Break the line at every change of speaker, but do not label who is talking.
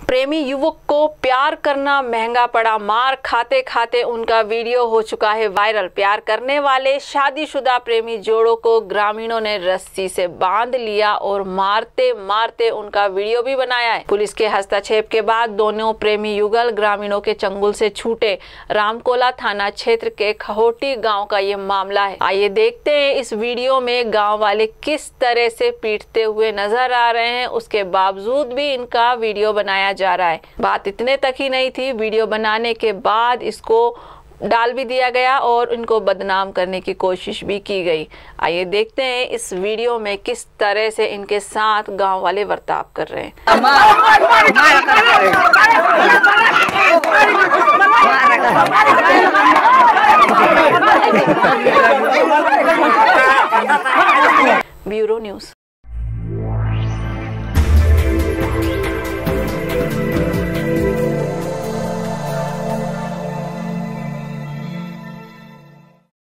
प्रेमी युवक को प्यार करना महंगा पड़ा, मार खाते खाते उनका वीडियो हो चुका है वायरल। प्यार करने वाले शादीशुदा प्रेमी जोड़ों को ग्रामीणों ने रस्सी से बांध लिया और मारते मारते उनका वीडियो भी बनाया है। पुलिस के हस्तक्षेप के बाद दोनों प्रेमी युगल ग्रामीणों के चंगुल से छूटे। रामकोला थाना क्षेत्र के खहोटी गाँव का ये मामला है। आइए देखते हैं इस वीडियो में गाँव वाले किस तरह से पीटते हुए नजर आ रहे हैं, उसके बावजूद भी इनका वीडियो बनाया जा रहा है। बात इतने तक ही नहीं थी, वीडियो बनाने के बाद इसको डाल भी दिया गया और इनको बदनाम करने की कोशिश भी की गई। आइए देखते हैं इस वीडियो में किस तरह से इनके साथ गांव वाले बर्ताव कर रहे हैं।